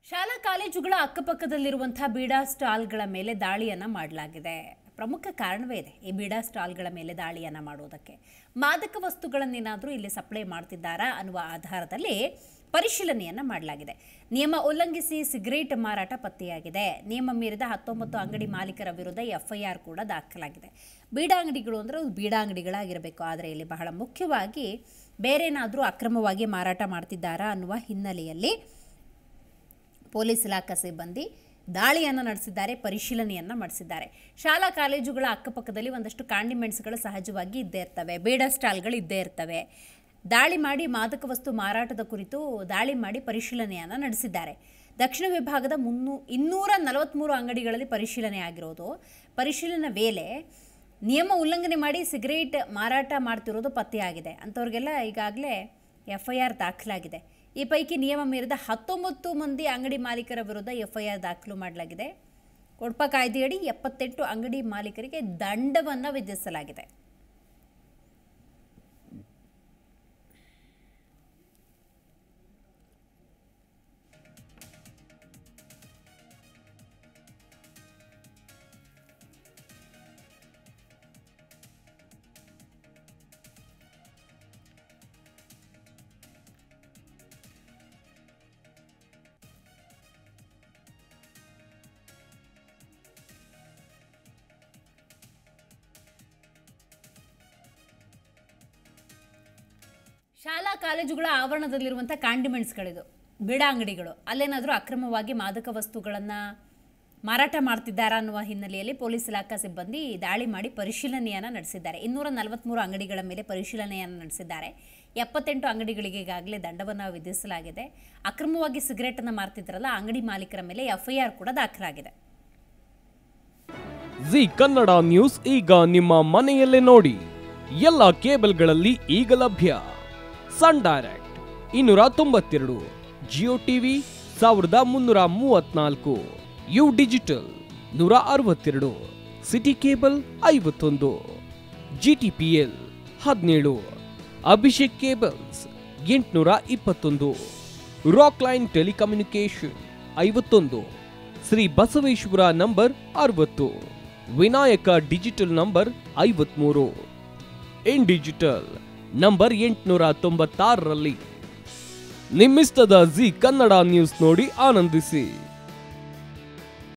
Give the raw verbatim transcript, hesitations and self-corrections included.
ಶಾಲಾ ಕಾಲೇಜುಗಳ ಅಕ್ಕಪಕ್ಕದಲ್ಲಿರುವಂತಹ ಬೀಡಾ ಸ್ಟಾಲ್ಗಳ ಮೇಲೆ ದಾಳಿಯನ್ನ ಮಾಡಲಾಗಿದೆ. ಪ್ರಮುಖ ಕಾರಣವೇ ಇದೆ ಈ ಬೀಡಾ ಸ್ಟಾಲ್ಗಳ ಮೇಲೆ ದಾಳಿಯನ್ನ ಮಾಡುವುದಕ್ಕೆ. ಮಾದಕ ವಸ್ತುಗಳನ್ನೇನಾದರೂ ಇಲ್ಲಿ ಸಪ್ಲೈ ಮಾಡ್ತಿದ್ದಾರಾ ಅನ್ನುವ ಆಧಾರದಲ್ಲಿ ಪರಿಶೀಲನೆಯನ್ನ ಮಾಡಲಾಗಿದೆ. ನಿಯಮ ಉಲ್ಲಂಘಿಸಿ ಸಿಗರೇಟ್ ಮಾರಾಟ ಪತ್ತೆಯಾಗಿದೆ. ನಿಯಮ ಮೀರಿದ ಹತ್ತೊಂಬತ್ತು ಅಂಗಡಿ ಮಾಲೀಕರ ವಿರುದ್ಧ ಎಫ್ಐಆರ್ ಕೂಡ ದಾಖಲಾಗಿದೆ. ಬೀಡಾ ಅಂಗಡಿಗಳು ಅಂದರೆ ಬೀಡಾ ಅಂಗಡಿಗಳಾಗಿರಬೇಕು, ಆದರೆ ಇಲ್ಲಿ ಬಹಳ ಮುಖ್ಯವಾಗಿ ಬೇರೇನಾದರೂ ಅಕ್ರಮವಾಗಿ ಮಾರಾಟ ಮಾಡ್ತಿದ್ದಾರಾ ಅನ್ನುವ ಹಿನ್ನೆಲೆಯಲ್ಲಿ ಪೊಲೀಸ್ ಇಲಾಖಾ ಸಿಬ್ಬಂದಿ ದಾಳಿಯನ್ನು ನಡೆಸಿದ್ದಾರೆ, ಪರಿಶೀಲನೆಯನ್ನು ಮಾಡಿಸಿದ್ದಾರೆ. ಶಾಲಾ ಕಾಲೇಜುಗಳ ಅಕ್ಕಪಕ್ಕದಲ್ಲಿ ಒಂದಷ್ಟು ಕಾಂಡಿಮೆಂಟ್ಸ್ಗಳು ಸಹಜವಾಗಿ ಇದ್ದೇ ಇರ್ತವೆ, ಬೀಡಾ ಸ್ಟಾಲ್ಗಳು ಇದ್ದೇ ಇರ್ತವೆ. ದಾಳಿ ಮಾಡಿ ಮಾದಕ ವಸ್ತು ಮಾರಾಟದ ಕುರಿತು ದಾಳಿ ಮಾಡಿ ಪರಿಶೀಲನೆಯನ್ನು ನಡೆಸಿದ್ದಾರೆ. ದಕ್ಷಿಣ ವಿಭಾಗದ ಮುನ್ನೂ ಇನ್ನೂರ ನಲವತ್ತ್ಮೂರು ಅಂಗಡಿಗಳಲ್ಲಿ ಪರಿಶೀಲನೆ ಆಗಿರೋದು. ಪರಿಶೀಲನೆ ವೇಳೆ ನಿಯಮ ಉಲ್ಲಂಘನೆ ಮಾಡಿ ಸಿಗರೇಟ್ ಮಾರಾಟ ಮಾಡ್ತಿರೋದು ಪತ್ತೆಯಾಗಿದೆ. ಅಂಥವ್ರಿಗೆಲ್ಲ ಈಗಾಗಲೇ ಎಫ್ಐಆರ್ ದಾಖಲಾಗಿದೆ. ಈ ಪೈಕಿ ನಿಯಮ ಮೀರಿದ ಹತ್ತೊಂಬತ್ತು ಮಂದಿ ಅಂಗಡಿ ಮಾಲೀಕರ ವಿರುದ್ಧ ಎಫ್ಐಆರ್ ದಾಖಲು ಮಾಡಲಾಗಿದೆ. ಕೊಡ್ಪ ಕಾಯ್ದೆಯಡಿ ಎಪ್ಪತ್ತೆಂಟು ಅಂಗಡಿ ಮಾಲೀಕರಿಗೆ ದಂಡವನ್ನು ವಿಧಿಸಲಾಗಿದೆ. ಶಾಲಾ ಕಾಲೇಜುಗಳ ಆವರಣದಲ್ಲಿರುವಂಥ ಕಾಂಡಿಮೆಂಟ್ಸ್ಗಳಿದು ಬೀಡಾ ಅಂಗಡಿಗಳು. ಅಲ್ಲೇನಾದರೂ ಅಕ್ರಮವಾಗಿ ಮಾದಕ ವಸ್ತುಗಳನ್ನು ಮಾರಾಟ ಮಾಡ್ತಿದ್ದಾರಾ ಅನ್ನುವ ಹಿನ್ನೆಲೆಯಲ್ಲಿ ಪೊಲೀಸ್ ಇಲಾಖಾ ಸಿಬ್ಬಂದಿ ದಾಳಿ ಮಾಡಿ ಪರಿಶೀಲನೆಯನ್ನು ನಡೆಸಿದ್ದಾರೆ. ಇನ್ನೂರ ನಲವತ್ತ್ಮೂರು ಅಂಗಡಿಗಳ ಮೇಲೆ ಪರಿಶೀಲನೆಯನ್ನು ನಡೆಸಿದ್ದಾರೆ. ಎಪ್ಪತ್ತೆಂಟು ಅಂಗಡಿಗಳಿಗೆ ಈಗಾಗಲೇ ದಂಡವನ್ನು ವಿಧಿಸಲಾಗಿದೆ. ಅಕ್ರಮವಾಗಿ ಸಿಗರೇಟನ್ನು ಮಾರ್ತಿದ್ರಲ್ಲ ಅಂಗಡಿ ಮಾಲೀಕರ ಮೇಲೆ ಎಫ್ಐಆರ್ ಕೂಡ ದಾಖಲಾಗಿದೆ. ಜಿ ಕನ್ನಡ ನ್ಯೂಸ್ ಈಗ ನಿಮ್ಮ ಮನೆಯಲ್ಲೇ ನೋಡಿ. ಎಲ್ಲ ಕೇಬಲ್ಗಳಲ್ಲಿ ಈಗ ಲಭ್ಯ. ಸನ್ ಡೈರೆಕ್ಟ್ ಇನ್ನೂರ ತೊಂಬತ್ತೆರಡು, ಜಿಯೋ ಟಿವಿ ಸಾವಿರದ ಮುನ್ನೂರ ಮೂವತ್ನಾಲ್ಕು, ಯು ಡಿಜಿಟಲ್ ನೂರ ಅರವತ್ತೆರಡು, ಸಿಟಿ ಕೇಬಲ್ ಐವತ್ತೊಂದು, ಜಿಟಿಪಿಎಲ್ ಹದಿನೇಳು, ಅಭಿಷೇಕ್ ಕೇಬಲ್ಸ್ ಎಂಟುನೂರ ಇಪ್ಪತ್ತೊಂದು, ರಾಕ್ ಲೈನ್ ಟೆಲಿಕಮ್ಯುನಿಕೇಶನ್ ಐವತ್ತೊಂದು, ಶ್ರೀ ಬಸವೇಶ್ವರ ನಂಬರ್ ಅರವತ್ತು, ವಿನಾಯಕ ಡಿಜಿಟಲ್ ನಂಬರ್ ಐವತ್ಮೂರು, ಇನ್ ಡಿಜಿಟಲ್ ನಂಬರ್ ಎಂಟುನೂರ ತೊಂಬತ್ತಾರರಲ್ಲಿ. ನಿಮ್ಮಿಸ್ತದ ಜಿ ಕನ್ನಡ ನ್ಯೂಸ್ ನೋಡಿ ಆನಂದಿಸಿ.